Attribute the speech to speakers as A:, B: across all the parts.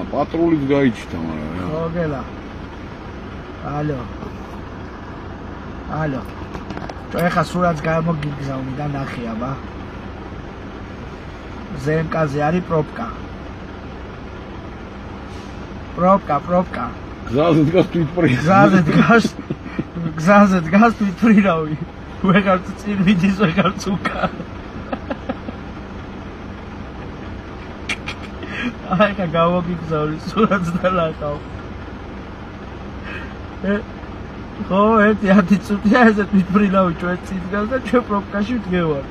A: პატრულით გაიჩიტა, მაგრამ
B: ხო გელა. ალო. ალო. ეხა სურათს გამოგიგზავნი და ნახე აბა. ზემკაზე არის პროპკა. პროპკა.
A: გზაზე დგას თვითფრინავი.
B: გზაზე დგას თვითფრინავი. ვეღარც წინ მიდის, ვეღარც უკან. ეხა გამოგიგზავნი სურათს და ნახავ. ხო, 1-10 წუთია ესე თვითფრინავი ჩვენ წინ დგას და ჩვენ პროპკაში ვდგევართ.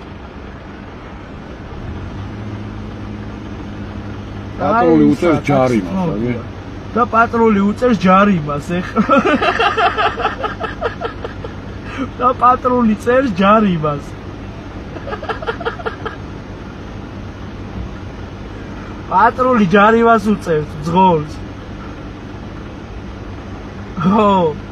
A: პატრული უწევს ჯარიმას, აგი?
B: და პატრული უწევს ჯარიმას, ეხლა. და პატრული წერს ჯარიმას. პატრული ჯარიმას უწევს ძღოლს. ხო.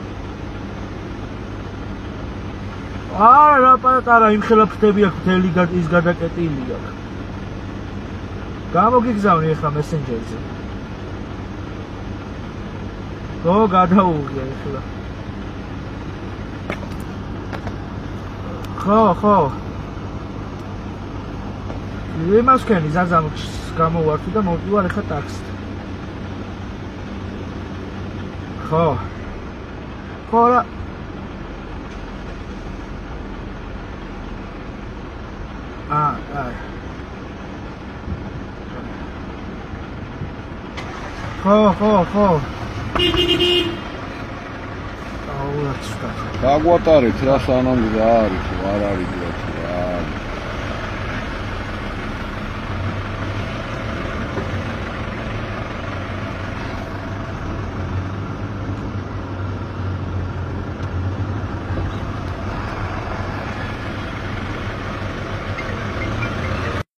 B: რა პატარა იმხელა ფრთები აქვს, მთელი ის გადაკეტილი აქვს. გამოგიგზავნი ეხლა მესენჯერზე. ხო, გადაუღია ეხლა. ხო. იმას ქენი ზაზამს გამოვარდი და მოვდივარ ეხლა ტაქსით. ხო რა ხო.
A: გაგვატარეთ რა სანამ გზა არის, არ არის.